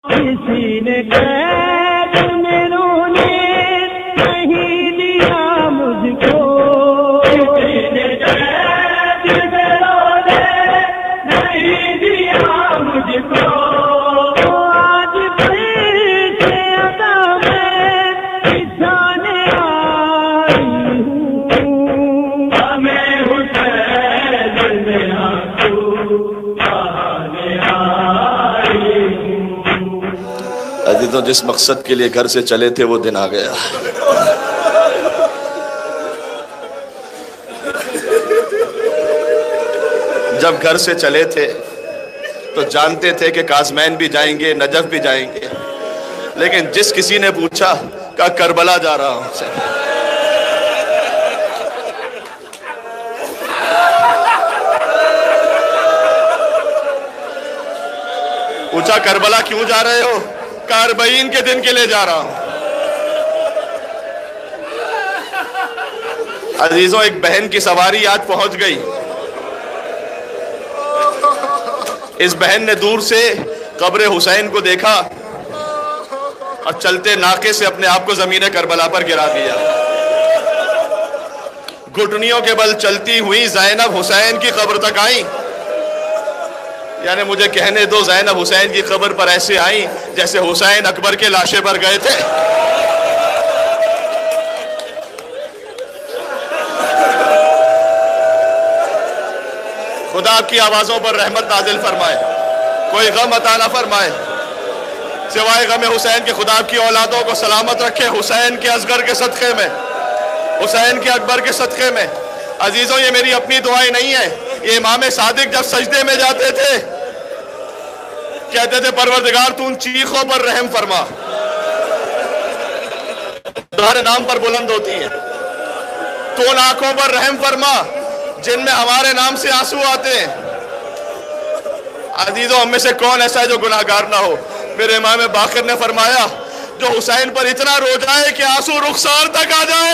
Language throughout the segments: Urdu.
کسی نے قید میں رونے نہیں دیا مجھ کو، کسی نے قید میں رونے نہیں دیا مجھ کو، آج پھر سے ادا میں پہچانے آئی ہوں، ہمیں حسین میں آنسو بہانے آئی ہوں۔ عزیزوں، جس مقصد کے لیے گھر سے چلے تھے وہ دن آ گیا۔ جب گھر سے چلے تھے تو جانتے تھے کہ کاظمین بھی جائیں گے، نجف بھی جائیں گے، لیکن جس کسی نے پوچھا کہا کربلا جا رہا ہوں سے، پوچھا کربلا کیوں جا رہے ہو؟ کہا 40 کے دن کے لیے جا رہا ہوں۔ عزیزوں، ایک بہن کی سواری آج پہنچ گئی۔ اس بہن نے دور سے قبر حسین کو دیکھا اور چلتے ناقے سے اپنے آپ کو زمین کربلا پر گرا دیا۔ گھٹنیوں کے بل چلتی ہوئی زینب حسین کی قبر تک آئیں، یعنی مجھے کہنے دو زینب حسین کی قبر پر ایسے آئیں جیسے حسین اکبر کے لاشے پر گئے تھے۔ خدا آپ کی آوازوں پر رحمت نازل فرمائے، کوئی غم عطا نہ فرمائے سوائے غم حسین کے۔ خدا آپ کی اولادوں کو سلامت رکھے حسین کے اصغر کے صدقے میں، حسین کے اکبر کے صدقے میں۔ عزیزوں، یہ میری اپنی دعائیں نہیں ہیں، یہ امام صادق جب سجدے میں جاتے تھے کہتے تھے پروردگار تو ان چیخوں پر رحم فرما، تمہارے نام پر بلند ہوتی ہے، تو ان آنکھوں پر رحم فرما جن میں ہمارے نام سے آنسو آتے ہیں۔ عزیزوں، ہم میں سے کون ایسا ہے جو گناہگار نہ ہو؟ میرے امام باقر نے فرمایا جو حسین پر اتنا رو جائے کہ آنسو رخسار تک آ جائے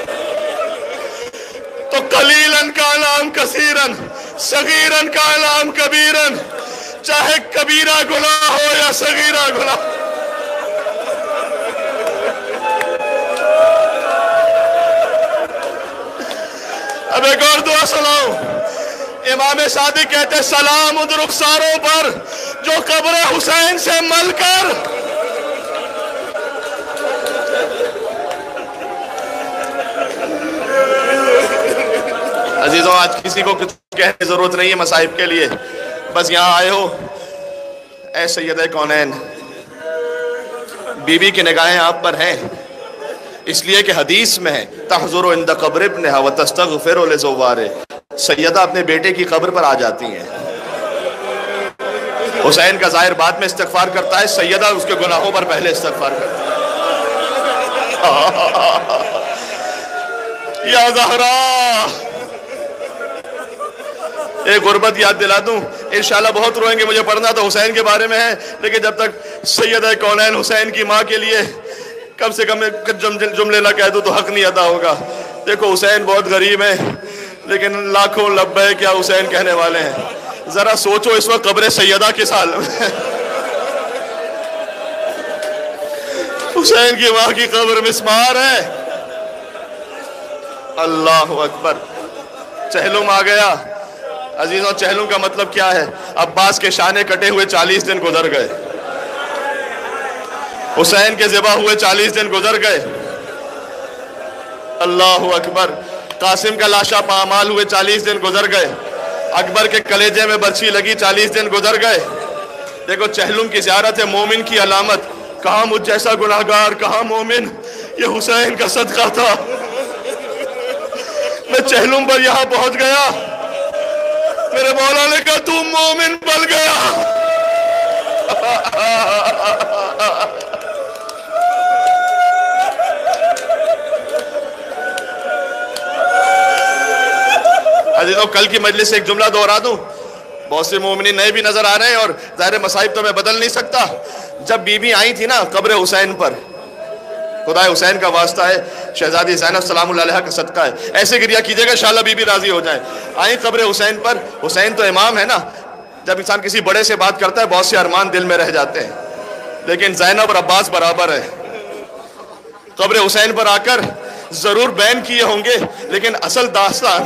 تو قلیلاً کا نام کثیراً، صغیراً کا نام کبیراً، چاہے کبیرہ گناہ ہو یا صغیرہ گناہ۔ اب ایک اور دعا سناؤں۔ امام صادق کہتے سلام ان رخساروں پر جو قبر حسین سے مل کر عزیزوں، آج کسی کو کچھ کہنے کی ضرورت نہیں ہے مصائب کے لیے، بس یہاں آئے ہو اے سیدہ کونین، بی بی کی نگاہیں آپ پر ہیں اس لیے کہ حدیث میں ہے تحضر عند قبر ابنها وتستغفر لزواره، سیدہ اپنے بیٹے کی قبر پر آ جاتی ہیں۔ حسین کا ظاہر بعد میں استغفار کرتا ہے، سیدہ اس کے گناہوں پر پہلے استغفار کرتا ہے۔ یا زہرا، ایک غربت یاد دلا دوں، انشاءاللہ بہت روئیں گے، مجھے پڑھنا تو حسین کے بارے میں ہے، لیکن جب تک سیدہ کونین حسین کی ماں کے لیے کم سے کم جملے نہ کہہ دوں تو حق نہیں ادا ہوگا۔ دیکھو حسین بہت غریب ہے لیکن لاکھوں لبیک کیا حسین کہنے والے ہیں۔ ذرا سوچو اس وقت قبر سیدہ کس حال میں، حسین کی ماں کی قبر مسمار ہے۔ اللہ اکبر، چہلم آ گیا۔ عزیزوں، چہلم کا مطلب کیا ہے؟ عباس کے شانے کٹے ہوئے 40 دن گزر گئے، حسین کے ذبح ہوئے 40 دن گزر گئے۔ اللہ اکبر، قاسم کا لاشا پامال ہوئے 40 دن گزر گئے، اکبر کے کلیجے میں برچھی لگی 40 دن گزر گئے۔ دیکھو چہلم کی زیارت ہے مومن کی علامت۔ کہاں مجھ جیسا گناہگار، کہاں مومن، یہ حسین کا صدقہ تھا۔ میں چہلم پر یہاں پہنچ گیا، میرے مولا نے کہا تو مومن بن گیا۔ عزیزوں، کل کی مجلس سے ایک جملہ دوہرا دوں، بہت سے مومنین نئے بھی نظر آ رہے ہیں اور ظاہر مصائب تو میں بدل نہیں سکتا۔ جب بی بی آئی تھی نا قبر حسین پر، خدا حسین کا واسطہ ہے، شہزادی زینب سلام اللہ علیہ کا صدقہ ہے، ایسے گریہ کیجئے گا انشاءاللہ بی بی راضی ہو جائیں۔ آئیں قبر حسین پر، حسین تو امام ہے نا، جب انسان کسی بڑے سے بات کرتا ہے بہت سے ارمان دل میں رہ جاتے ہیں۔ لیکن زینب اور عباس برابر ہے. قبر حسین پر آ کر ضرور بیان کیے ہوں گے، لیکن اصل داستان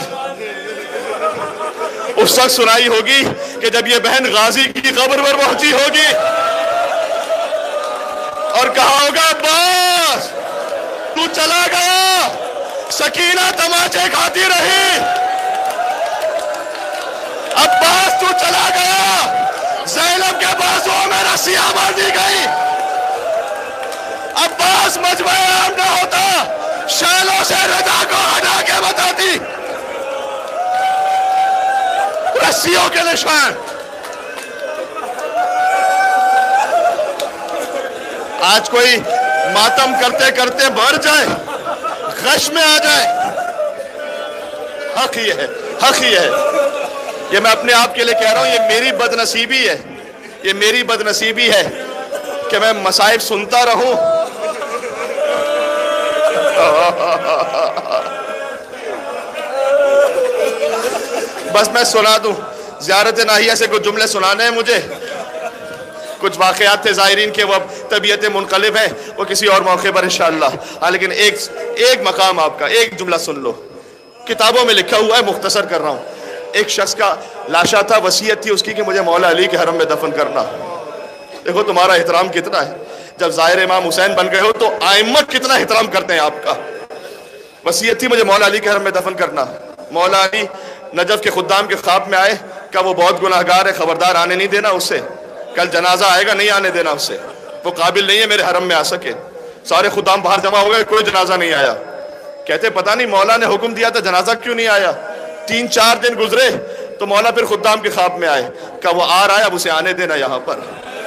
اس وقت سنائی ہوگی کہ جب یہ بہن غازی کی قبر پر پہنچی ہوگی اور کہا ہوگا عباس تو چلا گیا، سکینہ تماچے کھاتی رہی، عباس تو چلا گیا، زینب کے بازوں میں رسیاں مار دی گئی، عباس مجمع عام نہ ہوتا، شیلوں سے رضا کو ہٹا کے بتاتی، رسیوں کے نشان. آج کوئی ماتم کرتے کرتے مر جائے، غش میں آ جائے، حق یہ ہے، حق یہ ہے. یہ میں اپنے آپ کے لیے کہہ رہا ہوں، یہ میری بدنصیبی ہے، یہ میری بدنصیبی ہے کہ میں مصائب سنتا رہوں. بس میں سنا دوں، زیارت ناہیہ سے کچھ جملے سنانے ہیں مجھے. کچھ واقعات تھے زائرین کے، وہ اب طبیعت منقلب ہے، وہ کسی اور موقع پر انشاءاللہ. ہاں لیکن ایک مقام آپ کا، ایک جملہ سن لو. کتابوں میں لکھا ہوا ہے، مختصر کر رہا ہوں. ایک شخص کا لاشا تھا، وصیت تھی اس کی کہ مجھے مولا علی کے حرم میں دفن کرنا. دیکھو تمہارا احترام کتنا ہے، جب ظاہر امام حسین بن گئے ہو تو ائمہ کتنا احترام کرتے ہیں آپ کا. وصیت تھی مجھے مولا علی کے حرم میں دفن کرنا. مولا علی نجف کے خدام کے خواب میں آئے، کہ وہ بہت گناہگار ہے، خبردار آنے نہیں دینا اسے، کل جنازہ آئے گا، نہیں آنے دینا اسے، وہ قابل نہیں ہے میرے حرم میں آ سکے. سارے خدام باہر جمع ہو گئے، کوئی جنازہ نہیں آیا. کہتے پتہ نہیں مولا نے حکم دیا تھا، جنازہ کیوں نہیں آیا. 3-4 دن گزرے تو مولا پھر خدام کے خواب میں آئے، کہ وہ آ رہا ہے، اب اسے آنے دینا یہاں پر.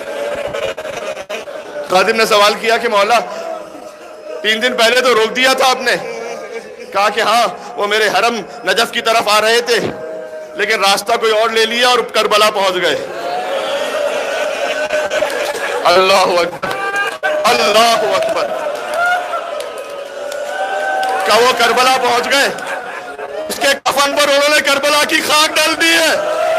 خادم نے سوال کیا کہ مولا 3 دن پہلے تو روک دیا تھا آپ نے. کہا کہ ہاں وہ میرے حرم نجف کی طرف آ رہے تھے، لیکن راستہ کوئی اور لے لیا اور کربلا پہنچ گئے. اللہ اکبر، اللہ اکبر. کہ وہ کربلا پہنچ گئے، اس کے کفن پر انہوں نے کربلا کی خاک ڈال دی ہے.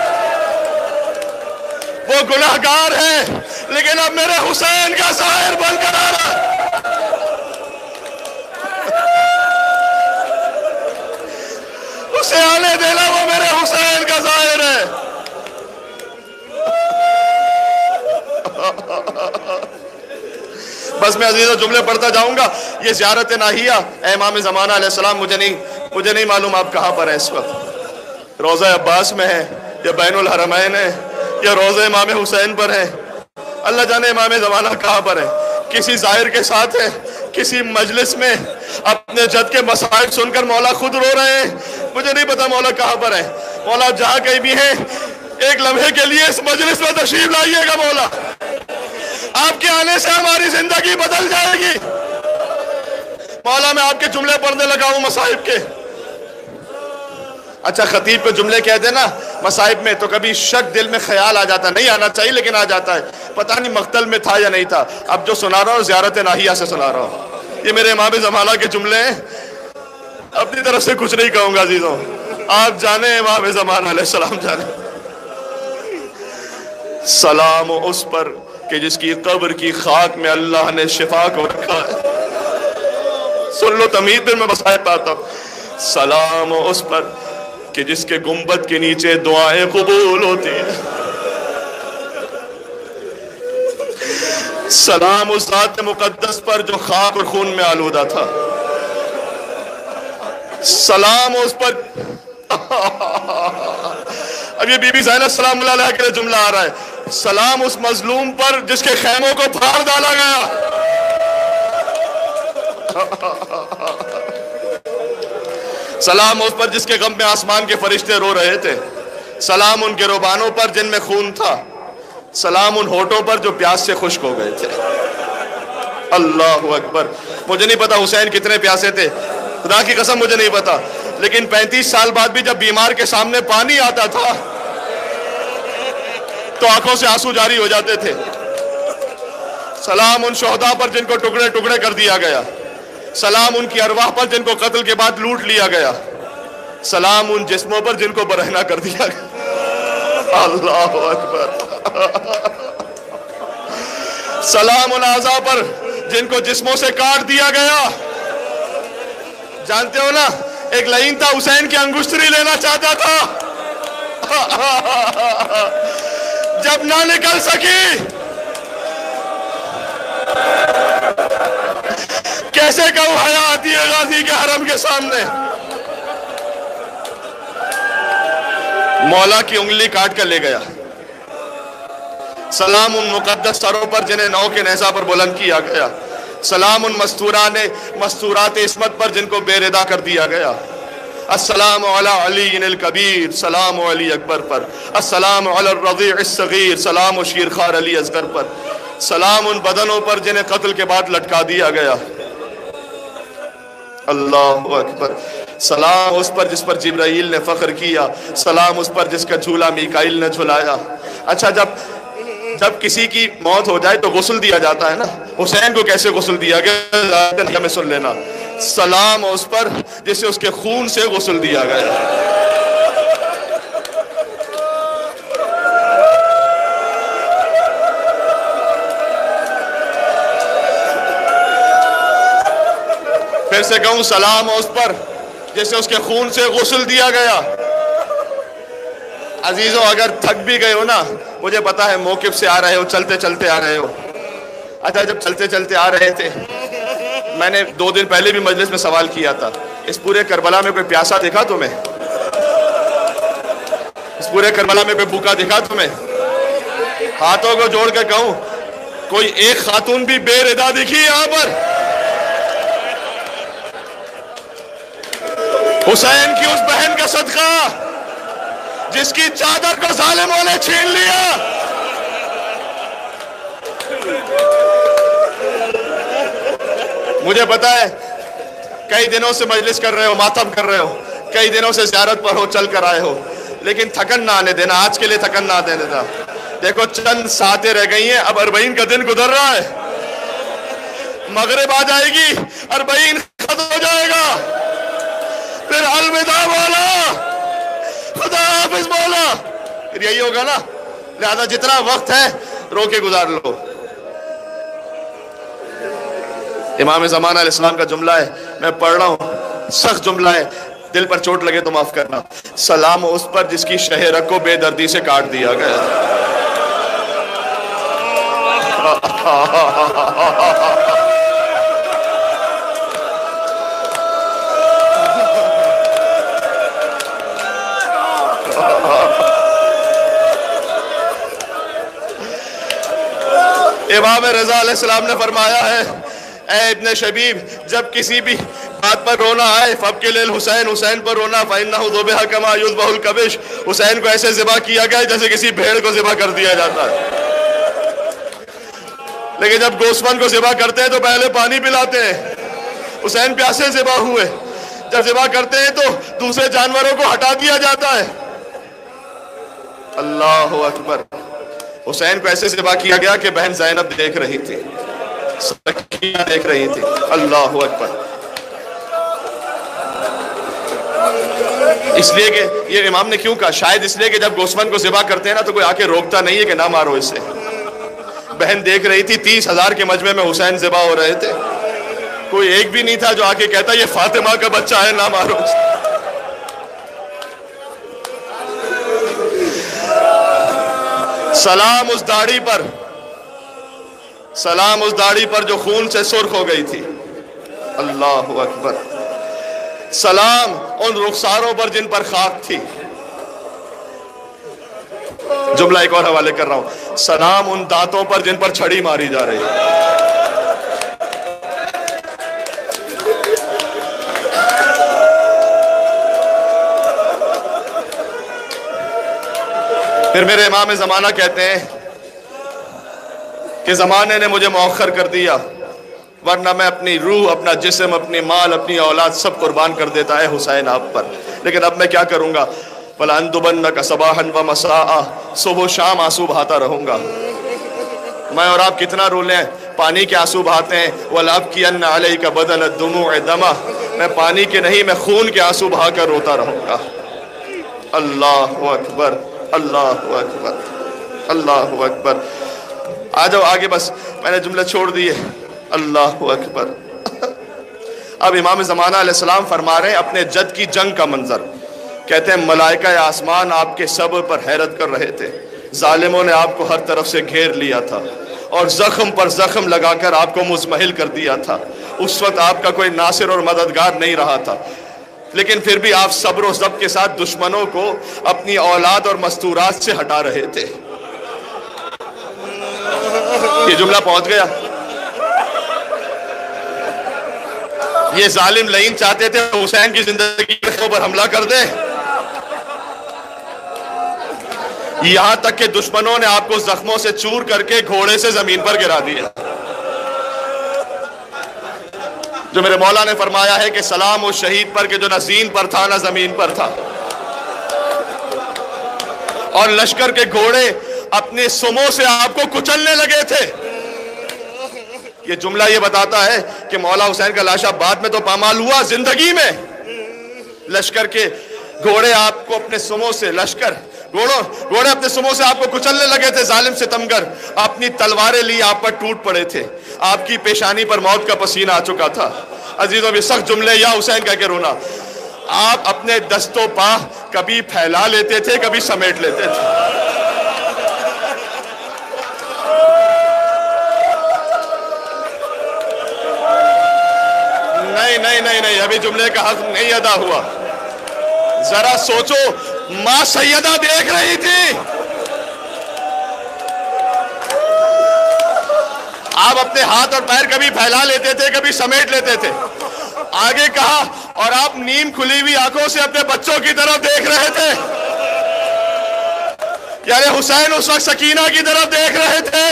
وہ گناہگار ہے لیکن اب میرے حسین کا ظاہر بن کر آ رہا ہے. اسے آنے دینا، وہ میرے حسین کا ظاہر ہے. بس میں عزیزوں جملے پڑھتا جاؤں گا. یہ زیارت ناہیہ اے امام زمانہ علیہ السلام، مجھے نہیں معلوم آپ کہاں پر ہیں اس وقت. روضہ عباس میں ہے یا بین الحرمین ہے یا روضہ امام حسین پر ہے، اللہ جانے امام زمانہ کہاں پر ہے. کسی ظاہر کے ساتھ ہے، کسی مجلس میں اپنے جد کے مسائل سن کر مولا خود رو رہے ہیں. مجھے نہیں پتا مولا کہاں پر ہے. مولا جہاں کہیں بھی ہیں، ایک لمحے کے لیے اس مجلس میں تشریف لائیے گا. مولا آپ کے آنے سے ہماری زندگی بدل جائے گی. مولا میں آپ کے جملے پڑھنے لگا ہوں مصائب کے. اچھا خطیب کو جملے کہہ دینا مصائب میں تو کبھی شک دل میں خیال آ جاتا، نہیں آنا چاہیے لیکن آ جاتا ہے، پتہ نہیں مقتل میں تھا یا نہیں تھا. اب جو سنا رہا ہوں زیارت ناہیہ سے سنا رہا ہوں. یہ میرے امام زمانہ کے جملے ہیں، اپنی طرف سے کچھ نہیں کہوں گا عزیزوں، آپ جانے امام زمانہ علیہ السلام جانے. سلام اس پر کہ جس کی قبر کی خاک میں اللہ نے شفا کو رکھا ہے. سن لو تمہید، پھر میں مصائب پاتا ہوں. سلام اس پر کہ جس کے گنبد کے نیچے دعائیں قبول ہوتی ہیں. سلام اس ذات مقدس پر جو خاک اور خون میں آلودہ تھا. سلام اس پر اب یہ بی بی زینب سلام اللہ علیہ کے جملہ آ رہا ہے. سلام اس مظلوم پر جس کے خیموں کو پھاڑ ڈالا گیا. سلام اس پر جس کے غم میں آسمان کے فرشتے رو رہے تھے. سلام ان کے روبانوں پر جن میں خون تھا. سلام ان ہونٹوں پر جو پیاس سے خشک ہو گئے تھے. اللہ اکبر. مجھے نہیں پتا حسین کتنے پیاسے تھے، خدا کی قسم مجھے نہیں پتا، لیکن 35 سال بعد بھی جب بیمار کے سامنے پانی آتا تھا تو آنکھوں سے آنسو جاری ہو جاتے تھے. سلام ان شہداء پر جن کو ٹکڑے ٹکڑے کر دیا گیا. سلام ان کی ارواح پر جن کو قتل کے بعد لوٹ لیا گیا. سلام ان جسموں پر جن کو برہنہ کر دیا گیا. اللہ اکبر. سلام ان اعضاء پر جن کو جسموں سے کاٹ دیا گیا. جانتے ہو نا ایک لعین تھا حسین کی انگشتری لینا چاہتا تھا, جب نہ نکل سکی کیسے کہوں حیا آتی ہے غازی کے حرم کے سامنے. مولا کی انگلی کاٹ کر لے گیا. سلام ان مقدس سروں پر جنہیں نو کے نیزہ پر بلند کیا گیا. سلام ان مستورات عصمت پر جن کو بے ردا کر دیا گیا. السلام علی علی الکبیر, سلام علی اکبر پر. السلام علی الرضیع الصغیر, سلام و شیرخوار علی اصغر پر. سلام ان بدنوں پر جنہیں قتل کے بعد لٹکا دیا گیا. اللہ اکبر. سلام اس پر جس پر جبرائیل نے فخر کیا. سلام اس پر جس کا جھولا میکائیل نے جھلایا. اچھا جب کسی کی موت ہو جائے تو غسل دیا جاتا ہے نا, حسین کو کیسے غسل دیا گیا ہمیں سن لینا. سلام اس پر جسے اس کے خون سے غسل دیا گیا. پھر سے کہوں سلام اس پر جسے اس کے خون سے غسل دیا گیا. عزیزوں اگر تھک بھی گئے ہو نا, مجھے پتا ہے موقف سے آ رہے ہو, چلتے چلتے آ رہے ہو. اچھا جب چلتے چلتے آ رہے تھے, میں نے 2 دن پہلے بھی مجلس میں سوال کیا تھا, اس پورے کربلا میں کوئی پیاسا دکھا تمہیں؟ اس پورے کربلا میں کوئی بھوکا دکھا تمہیں؟ ہاتھوں کو جوڑ کر کہوں کوئی ایک خاتون بھی بے ردا دکھی یہاں پر؟ حسین کی اس بہن کا صدقہ جس کی چادر کو ظالموں نے چھین لیا. مجھے پتا ہے کئی دنوں سے مجلس کر رہے ہو, ماتم کر رہے ہو, کئی دنوں سے زیارت پر ہو, چل کر آئے ہو, لیکن تھکن نہ آنے دینا. آج کے لیے تھکن نہ آنے دینا. دیکھو چند ساعتیں رہ گئی ہیں, اب 40 کا دن گزر رہا ہے, مغرب آ جائے گی, 40 ختم ہو جائے گا, پھر الوداع مولا, خدا حافظ مولا, پھر یہی ہوگا نا. لہذا جتنا وقت ہے رو کے گزار لو. امام زمانہ علیہ السلام کا جملہ ہے, میں پڑھ رہا ہوں, سخت جملہ ہے, دل پر چوٹ لگے تو معاف کرنا. سلام اس پر جس کی شہ رگ کو بے دردی سے کاٹ دیا گیا. امام رضا علیہ السلام نے فرمایا ہے, اے ابن شبیب, جب کسی بھی بات پر رونا آئے فَابْكِ لِلْحُسَيْنِ, حسین پر رونا, فَإِنَّهُ ذُبِحَ كَمَا يُذْبَحُ الْكَبِشُ, حسین کو ایسے ذبح کیا گیا جیسے کسی بھیڑ کو ذبح کر دیا جاتا ہے. لیکن جب گوسفند کو ذبح کرتے ہیں تو پہلے پانی پلاتے ہیں. حسین پیاسے ذبح ہوئے, جب ذبح کرتے ہیں تو دوسرے جانوروں کو ہٹا دیا جاتا ہے. اللہ اکبر. حسین کو ایسے ذبح کیا گیا کہ بہن زینب دیکھ رہی تھی, سکینہ دیکھ رہی تھی. اللہ اکبر. اس لیے کہ یہ امام نے کیوں کہا, شاید اس لیے کہ جب گوسفند کو ذبح کرتے ہیں نا تو کوئی آ کے روکتا نہیں ہے کہ نہ مارو اسے. بہن دیکھ رہی تھی, 30,000 کے مجمع میں حسین ذبح ہو رہے تھے, کوئی ایک بھی نہیں تھا جو آ کے کہتا یہ فاطمہ کا بچہ ہے, نہ مارو اسے. سلام اس داڑھی پر, سلام اس داڑھی پر جو خون سے سرخ ہو گئی تھی. اللہ اکبر. سلام ان رخساروں پر جن پر خاک تھی. جملہ ایک اور حوالے کر رہا ہوں, سلام ان دانتوں پر جن پر چھڑی ماری جا رہی ہے. پھر میرے امام زمانہ کہتے ہیں کہ زمانے نے مجھے مؤخر کر دیا, ورنہ میں اپنی روح, اپنا جسم, اپنی مال, اپنی اولاد سب قربان کر دیتا ہے حسین آپ پر. لیکن اب میں کیا کروں گا؟ فَلَأَنْدُبَنَّكَ صَبَاحًا وَمَسَاءً, صبح و شام آنسو بہاتا رہوں گا. میں اور آپ کتنا رو لیں, پانی کے آنسو بہاتے ہیں. وَلَأَبْكِيَنَّ عَلَيْكَ بَدَلَ الدُّمُوعِ دَمًا, میں پانی کے نہیں, میں خون کے آنسو بہا کر روتا رہوں گا. اللہ اکبر, اللہ اکبر, اللہ اکبر. آ جاؤ آگے، بس میں نے جملے چھوڑ دیے. اللہ اکبر. اب امام زمانہ علیہ السلام فرما رہے ہیں اپنے جد کی جنگ کا منظر. کہتے ہیں ملائکہ آسمان آپ کے صبر پر حیرت کر رہے تھے. ظالموں نے آپ کو ہر طرف سے گھیر لیا تھا اور زخم پر زخم لگا کر آپ کو مزمحل کر دیا تھا. اس وقت آپ کا کوئی ناصر اور مددگار نہیں رہا تھا، لیکن پھر بھی آپ صبر و ضبط کے ساتھ دشمنوں کو اپنی اولاد اور مستورات سے ہٹا رہے تھے. یہ جملہ پہنچ گیا. یہ ظالم لعین چاہتے تھے حسین کی زندگی پر حملہ کر دے، یہاں تک کہ دشمنوں نے آپ کو زخموں سے چور کر کے گھوڑے سے زمین پر گرا دیا. جو میرے مولا نے فرمایا ہے کہ سلام اس شہید پر کہ جو نہ زین پر تھا نہ زمین پر تھا. اور لشکر کے گھوڑے اپنے سموں سے آپ کو کچلنے لگے تھے. یہ جملہ یہ بتاتا ہے کہ مولا حسین کا لاشا بعد میں تو پامال ہوا، زندگی میں لشکر کے گھوڑے آپ کو اپنے سموں سے گھوڑے اپنے سموں سے آپ کو کچلنے لگے تھے. ظالم ستمگر اپنی تلواریں لی آپ پر ٹوٹ پڑے تھے. آپ کی پیشانی پر موت کا پسینہ آ چکا تھا. عزیزوں بھی سخت جملے یا حسین کہہ کے رونا. آپ اپنے دست و پا کبھی پھیلا لیتے تھے، کبھی سمیٹ لیتے تھے. نہیں ابھی جملے کا حق نہیں ادا ہوا. ذرا سوچو، ماں سیدہ دیکھ رہی تھی. آپ اپنے ہاتھ اور پیر کبھی پھیلا لیتے تھے، کبھی سمیٹ لیتے تھے. آگے کہا اور آپ نیم کھلی ہوئی آنکھوں سے اپنے بچوں کی طرف دیکھ رہے تھے. یعنی حسین اس وقت سکینہ کی طرف دیکھ رہے تھے.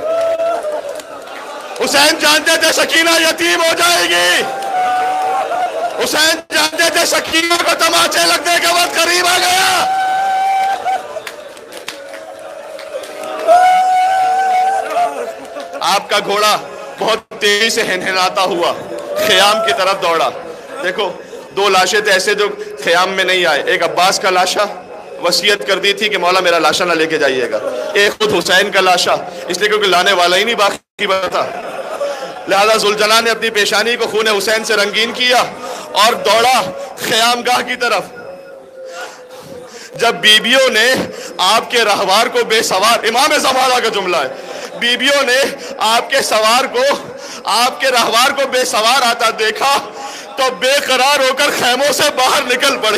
حسین جانتے تھے سکینہ یتیم ہو جائے گی. حسین جانتے تھے سکینہ کو تماچے لگنے کا وقت قریب آ گیا. آپ کا گھوڑا بہت تیزی سے ہنہناتا ہوا خیام کی طرف دوڑا. دیکھو، دو لاشیں تھے ایسے جو خیام میں نہیں آئے. ایک عباس کا لاشا، وصیت کر دی تھی کہ مولا میرا لاشا نہ لے کے جائیے گا. ایک خود حسین کا لاشا، اس لیے کیونکہ لانے والا ہی نہیں باقی بتا. لہذا ذوالجلال نے اپنی پیشانی کو خون حسین سے رنگین کیا اور دوڑا خیام گاہ کی طرف. جب بیبیوں نے آپ کے رہوار کو بے سوار، امام زمانہ کا جملہ ہے، بیبیوں نے آپ کے رہوار کو بے سوار آتا دیکھا تو بے قرار ہو کر خیموں سے باہر نکل پڑی.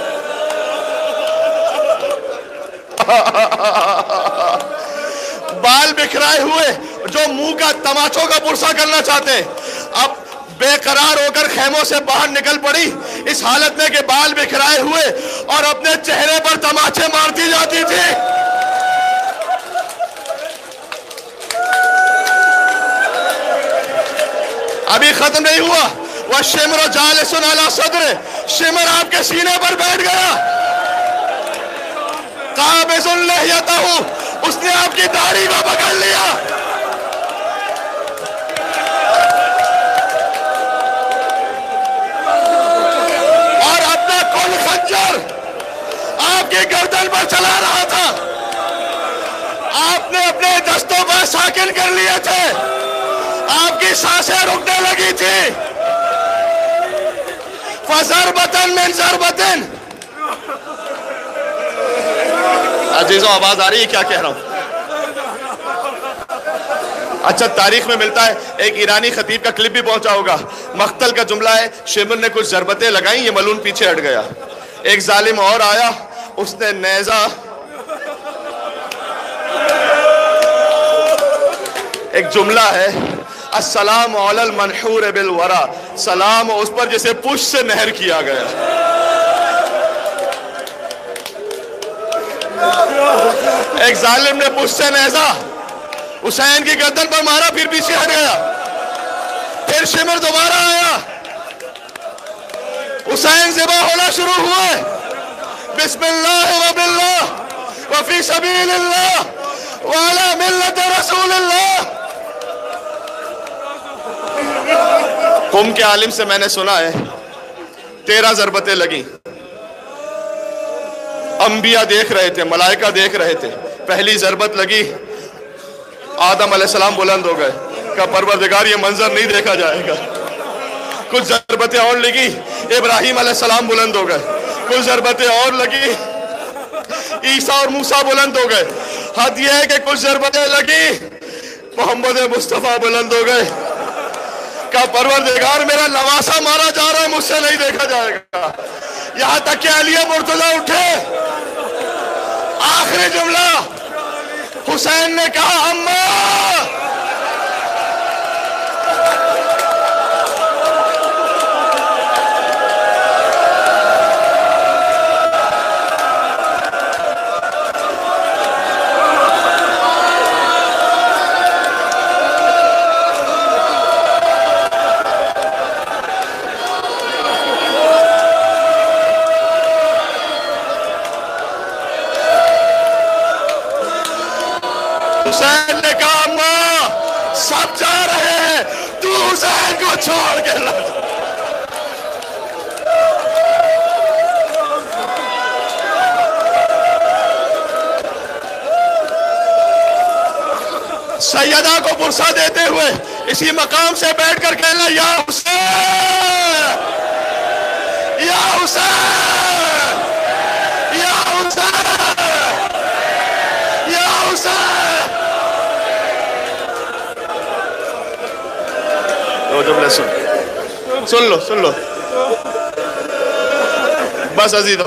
بال بکھرائے ہوئے جو منہ کا تماچوں کا پرسا کرنا چاہتے، اب بے قرار ہو کر خیموں سے باہر نکل پڑی اس حالت میں کہ بال بکھرائے ہوئے اور اپنے چہرے پر تماچے مارتی جاتی تھی. ابھی ختم نہیں ہوا. وَالشِّمْرُ جَالِسٌ عَلَى صَدْرِ، شمر آپ کے سینے پر بیٹھ گیا. قَابِضٌ لِحْيَتَهُ، اس نے آپ کی داڑھی کو پکڑ لیا. اور اپنا کل خنجر آپ کی گردن پر چلا رہا تھا. آپ نے اپنے دستوں پر ساکن کر لیے تھے. آپ کی سانسیں رکنے لگی تھی. فَضَرْبَةً مِّن ضَرْبَةٍ. عزیزوں آواز آ رہی ہے کیا کہہ رہا ہوں؟ اچھا، تاریخ میں ملتا ہے ایک ایرانی خطیب کا کلپ بھی پہنچا ہوگا. مقتل کا جملہ ہے، شمر نے کچھ ضربتیں لگائیں، یہ ملون پیچھے ہٹ گیا. ایک ظالم اور آیا، اس نے نیزہ، ایک جملہ ہے السلام علی المنحور بالورا، سلام اس پر جسے پشت سے نہر کیا گیا. ایک ظالم نے پشت سے نیزہ حسین کی گردن پر مارا، پھر پیچھے ہٹ گیا. پھر شمر دوبارہ آیا، حسین ذبح ہونا شروع ہوئے. بسم اللہ و باللہ وفی سبیل اللہ وعلی ملت رسول اللہ. قم کے عالم سے میں نے سنا ہے 13 ضربتیں لگیں. انبیاء دیکھ رہے تھے، ملائکہ دیکھ رہے تھے. پہلی ضربت لگی، آدم علیہ السلام بلند ہو گئے، کہا پروردگار یہ منظر نہیں دیکھا جائے گا۔ کچھ ضربتیں اور لگی، ابراہیم علیہ السلام بلند ہو گئے، کچھ ضربتیں اور لگی، عیسیٰ اور موسیٰ بلند ہو گئے۔ حد یہ ہے کہ کچھ ضربتیں لگی، محمد مصطفیٰ بلند ہو گئے، کہا پروردگار میرا نواسا مارا جا رہا ہے، مجھ سے نہیں دیکھا جائے گا۔ یہاں تک کہ علی مرتضیٰ اٹھے، آخری جملہ حسین نے کہا اماں، حسین نے کہا اماں سب جا رہے ہیں، تو حسین کو چھوڑ کے لڑ۔ سیدہ کو پرسہ دیتے ہوئے اسی مقام سے بیٹھ کر کہنا یا حسین، یا حسین، یا حسین، یا حسین۔ جملے سن لو بس عزیزوں،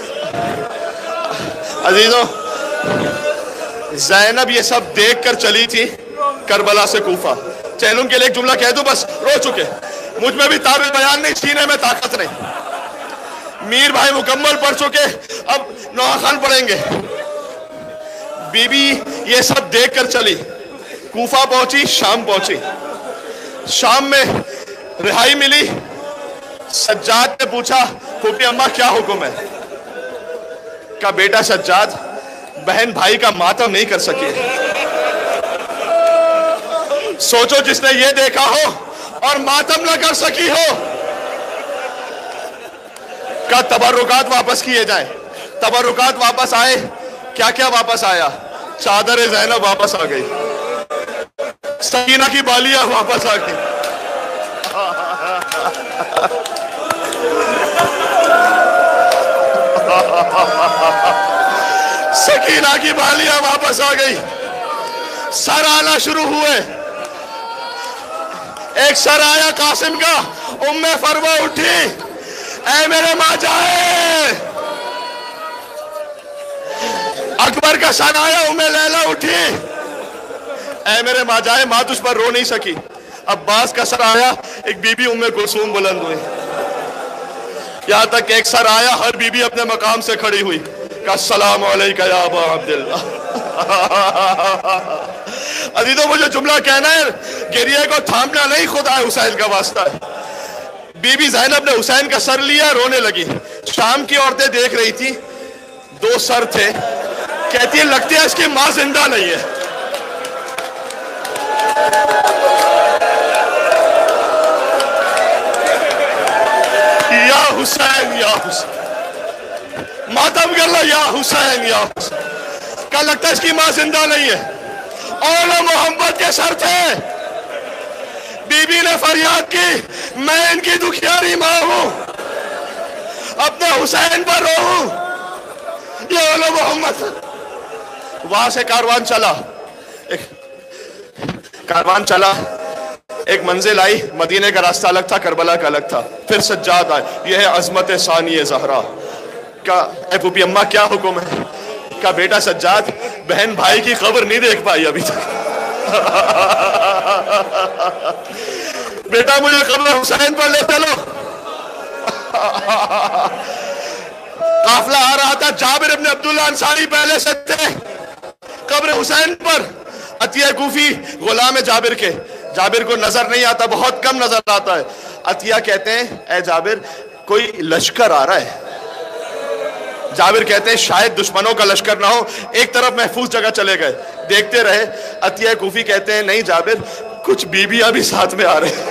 زینب یہ سب دیکھ کر چلی تھی کربلا سے کوفہ۔ چہلوں کے لیے ایک جملہ کہہ دوں، بس رو چکے، مجھ میں بھی تعبیر بیان نہیں، سینے میں طاقت نہیں۔ میر بھائی مکمل پڑھ چکے، اب نوحہ خان پڑھیں گے۔ بی بی یہ سب دیکھ کر چلی، کوفہ پہنچی، شام پہنچی۔ شام میں رہائی ملی، سجاد نے پوچھا پھوپھی اماں کیا حکم ہے؟ کہا بیٹا سجاد، بہن بھائی کا ماتم نہیں کر سکی۔ سوچو جس نے یہ دیکھا ہو اور ماتم نہ کر سکی ہو۔ کہا تبرکات واپس کیے جائیں۔ تبرکات واپس آئے، کیا کیا واپس آیا؟ چادر زینب واپس آ گئی، سکینہ کی بالیاں واپس آ گئی، سکینہ کی بالیاں واپس آ گئی۔ سر آنا شروع ہوئے، ایک سر آیا قاسم کا، ام فروہ اٹھی، اے میرے ماں جائے۔ اکبر کا سر آیا، ام لیلہ اٹھی، اے میرے ماں جائے، ماں تجھ پر رو نہیں سکی۔ عباس کا سر آیا، ایک بی بی ام کلثوم بلند ہوئی، یہاں تک کہ ایک سر آیا، ہر بی بی اپنے مقام سے کھڑی ہوئی، کہا السلام علیکہ یا ابا عبداللہ۔ عزیزوں مجھے جملہ کہنا ہے، گریہ کو تھامنا نہیں، خدا حسین کا واسطہ ہے۔ بی بی زینب نے حسین کا سر لیا، رونے لگی۔ شام کی عورتیں دیکھ رہی تھی، دو سر تھے، کہتی ہے لگتی ہے اس کی ماں زندہ نہیں ہے۔ یا حسین، یا حسین، ماتم کر لو، یا حسین، یا حسین۔ کہا لگتا ہے اس کی ماں زندہ نہیں ہے۔ اولا محمد کے سر تھے۔ بی بی نے فریاد کی میں ان کی دکھیاری ماں ہوں، اپنے حسین پر رو ہوں، یہ اولا محمد۔ وہاں سے کاروان چلا، ایک منزل آئی، مدینے کا راستہ الگ تھا، کربلا کا الگ تھا۔ پھر سجاد آئے، یہ ہے عظمت ثانی زہرا۔ کہا اے پھوپھی اماں کیا حکم ہے؟ کہا بیٹا سجاد، بہن بھائی کی خبر نہیں دیکھ پائی ابھی تک، بیٹا مجھے قبر حسین پر لے چلو۔ قافلہ آ رہا تھا، جابر ابن عبداللہ انصاری پہلے سے تھے قبر حسین پر۔ عطیہ کوفی غلام جابر کے، جابر کو نظر نہیں آتا، بہت کم نظر آتا ہے۔ عطیہ کہتے ہیں اے جابر کوئی لشکر آ رہا ہے۔ جابر کہتے ہیں شاید دشمنوں کا لشکر نہ ہو، ایک طرف محفوظ جگہ چلے گئے، دیکھتے رہے۔ عطیہ کوفی کہتے ہیں نہیں جابر، کچھ بیویاں بھی ساتھ میں آ رہے ہیں۔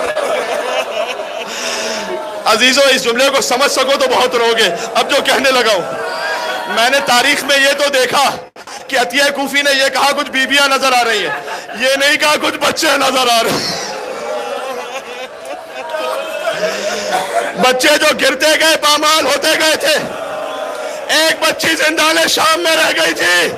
عزیزوں اس جملے کو سمجھ سکو تو بہت روگے۔ اب جو کہنے لگا ہوں، میں نے تاریخ میں یہ تو دیکھا کہ عطیہ کوفی نے یہ کہا کچھ بیویاں نظر آ رہی ہیں، یہ نہیں کہا کچھ بچے نظر آ رہے ہیں۔ بچے جو گرتے گئے پامال ہوتے گئے تھے، ایک بچی زندان شام میں رہ گئی تھی۔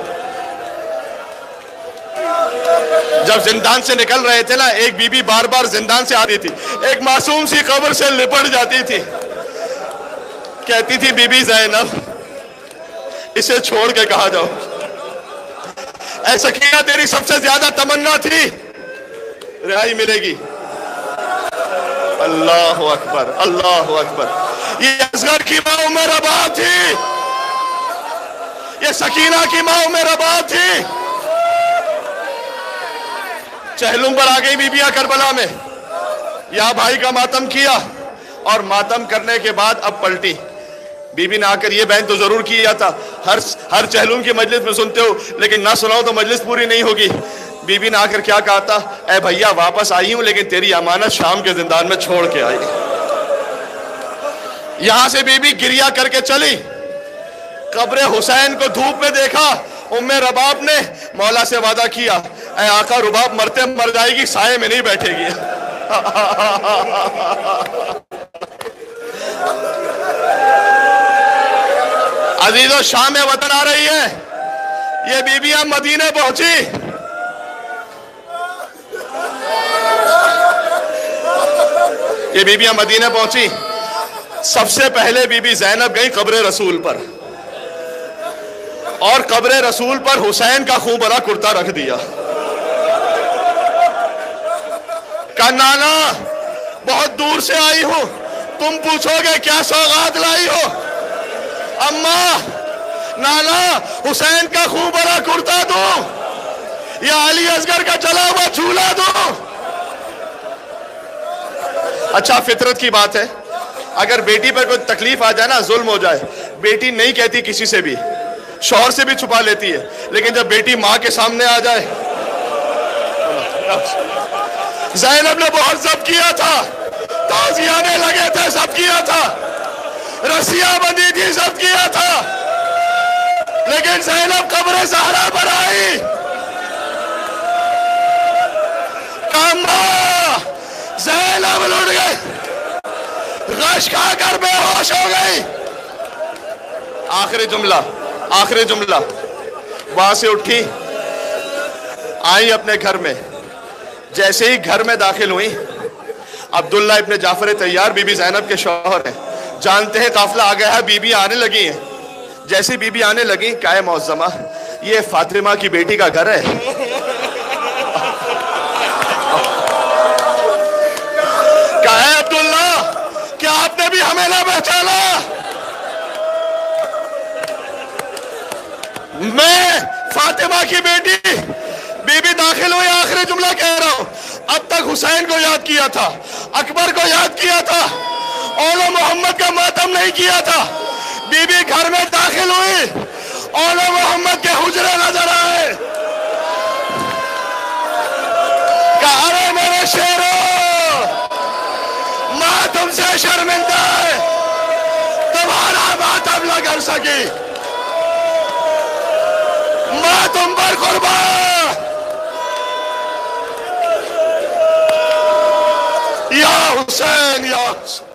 جب زندان سے نکل رہے تھے نا، ایک بی بی بار بار زندان سے آتی تھی، ایک معصوم سی قبر سے لپٹ جاتی تھی، کہتی تھی بی بی زینب اسے چھوڑ کے کہا جاؤ، اے سکینہ تیری سب سے زیادہ تمنا تھی رہائی ملے گی۔ اللہ اکبر، اللہ اکبر۔ یہ اصغر کی ماں ام رباب تھی، یہ سکینہ کی ماں ام رباب تھی۔ چہلم پر آ گئی بیبیاں کربلا میں، یہاں بھائی کا ماتم کیا، اور ماتم کرنے کے بعد اب پلٹی۔ بی بی نے آ کر یہ بیان تو ضرور کیا تھا، ہر چہلم کی مجلس میں سنتے ہو، لیکن نہ سناؤ تو مجلس پوری نہیں ہوگی۔ بی بی نے آ کر کیا کہا تھا؟ اے بھیا واپس آئی ہوں، لیکن تیری امانت شام کے زندان میں چھوڑ کے آئی۔ یہاں سے بی بی گریہ کر کے چلی، قبر حسین کو دھوپ میں دیکھا، ام رباب نے مولا سے وعدہ کیا، اے آقا رباب مرتے مر جائے گی، سائے میں نہیں بیٹھے گی۔ عزیزو شام وطن آ رہی ہے، یہ بیبیاں مدینے پہنچی، یہ بیبیاں مدینے پہنچی۔ سب سے پہلے بی بی زینب گئی قبر رسول پر، اور قبر رسول پر حسین کا خون بھرا کرتا رکھ دیا۔ کہا نانا بہت دور سے آئی ہوں، تم پوچھو گے کیا سوغات لائی ہو؟ اماں نانا حسین کا خون بھرا کرتا دوں یا علی اصغر کا جلا ہوا جھولا دوں؟ اچھا فطرت کی بات ہے، اگر بیٹی پر کوئی تکلیف آ جائے نا، ظلم ہو جائے، بیٹی نہیں کہتی کسی سے بھی، شوہر سے بھی چھپا لیتی ہے، لیکن جب بیٹی ماں کے سامنے آ جائے۔ زینب نے بہت ضبط کیا تھا، تازیانے لگے تھے، ضبط کیا تھا، رسیاں بندی تھی، ضبط کیا تھا، لیکن زینب قبر زہرا پر آئی، کہا زینب لٹ گئی، غش کھا کر بے ہوش ہو گئی۔ آخری جملہ وہاں سے اٹھی، آئی اپنے گھر میں، جیسے ہی گھر میں داخل ہوئی، عبداللہ ابن جعفر طیار بی بی زینب کے شوہر ہیں، جانتے ہیں قافلہ آ گیا ہے، بی بی آنے لگی ہیں۔ جیسے بی بی آنے لگی، کہا اے معظمہ یہ فاطمہ کی بیٹی کا گھر ہے۔ کہا اے عبداللہ کیا آپ نے بھی ہمیں نہ پہچانا؟ میں فاطمہ کی بیٹی۔ بی بی داخل ہوئی، آخری جملہ کہہ رہا ہوں، اب تک حسین کو یاد کیا تھا، اکبر کو یاد کیا تھا، اول محمد کا ماتم نہیں کیا تھا۔ بی بی گھر میں داخل ہوئی، اول محمد کے حجرے نظر آئے، کہا ارے میرے شیرو، ماں تم سے شرمندہ ہے، تمہارا ماتم نہ کر سکی، ماں تم پر قربان، یا حسین یا حسین۔